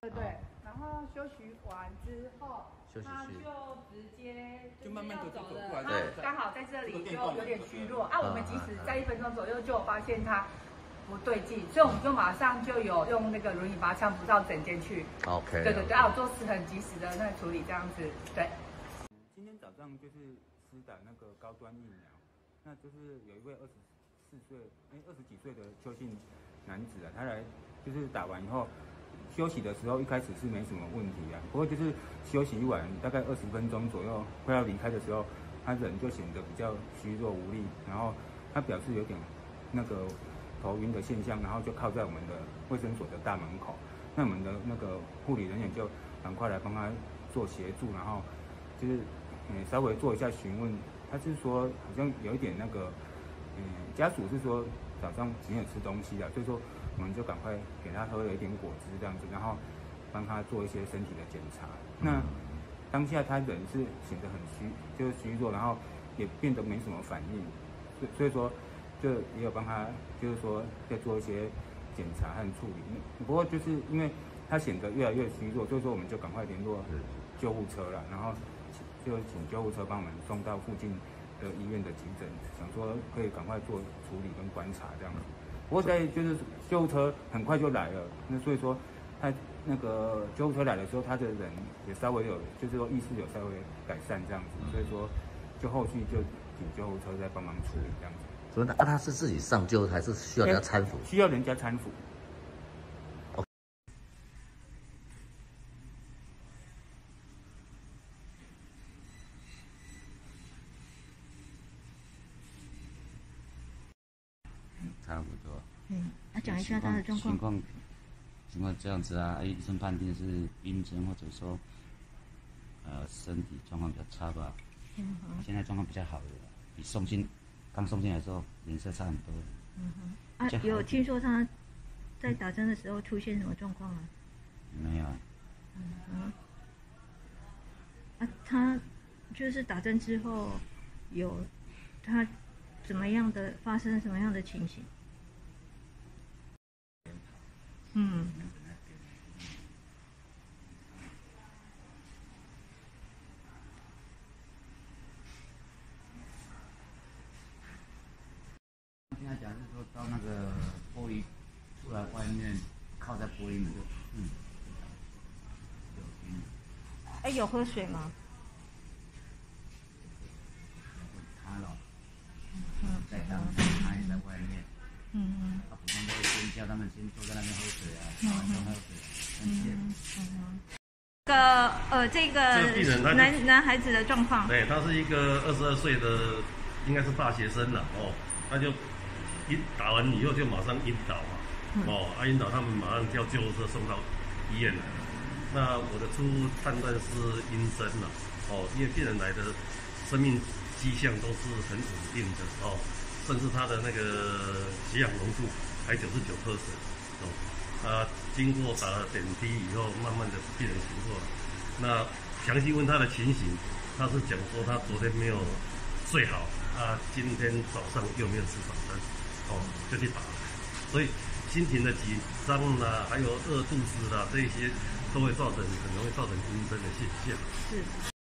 对，然后休息完之后，他就直接就慢慢走了。他刚好在这里就有点虚弱啊。我们即使在1分钟左右就发现他不对劲，所以我们就马上就有用那个轮椅把他搀扶到诊间去。OK。对，有做很及时的那个处理这样子。对。 今天早上就是施打那个高端疫苗，那就是有一位24岁，20几岁的邱姓男子啊，他来就是打完以后。休息的时候一开始是没什么问题啊，不过就是休息完大概20分钟左右，快要离开的时候，他人就显得比较虚弱无力，然后他表示有点那个头晕的现象，然后就靠在我们的卫生所的大门口。那我们的那个护理人员就赶快来帮他做协助，然后就是稍微做一下询问，他是说好像有一点那个家属是说早上没有吃东西啊，所以说。我们就赶快给他喝了一点果汁这样子，然后帮他做一些身体的检查。那当下他人是显得很就是虚弱，然后也变得没什么反应，所以说就也有帮他，就是说在做一些检查和处理。不过就是因为他显得越来越虚弱，所以说我们就赶快联络救护车了，然后就请救护车帮我们送到附近的医院的急诊，想说可以赶快做处理跟观察这样子。不过在就是救护车很快就来了，那所以说他那个救护车来的时候，他的人也稍微有，就是说意识有稍微改善这样子，所以说就后续就请救护车再帮忙处理这样子。 所以他是自己上救还是需要人家搀扶？ 需要人家搀扶。 差不多。 讲一下他的状况。 情况这样子啊，医生判定是晕针，或者说身体状况比较差吧。现在状况比较好了，比刚送进来的时候脸色差很多。 有听说他在打针的时候出现什么状况吗？ 没有。 他就是打针之后有他发生什么样的情形？ 现在讲是说到那个玻璃出来外面，靠在玻璃门就有喝水吗？ 他了，在当中他也在外面。普通都会先叫他们先坐在那边喝水啊，喝水。 这个病人男孩子的状况， 对，他是一个22岁的，应该是大学生了他就打完以后就马上晕倒嘛，晕倒他们马上叫救护车送到医院来。那我的初步判断是晕针了因为病人来的生命迹象都是很稳定的甚至他的那个血氧浓度还99%经过打了点滴以后，慢慢的病人醒过来。那详细问他的情形，他是讲说他昨天没有睡好，今天早上又没有吃早餐，就去打了。所以心情的紧张啦，还有饿肚子啦，这些都会很容易造成晕针的现象。是。